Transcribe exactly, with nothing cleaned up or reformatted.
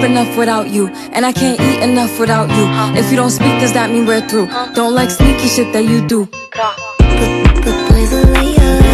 enough without you, and I can't eat enough without you. If you don't speak, does that mean we're through? Don't like sneaky shit that you do. But, but boy, the way you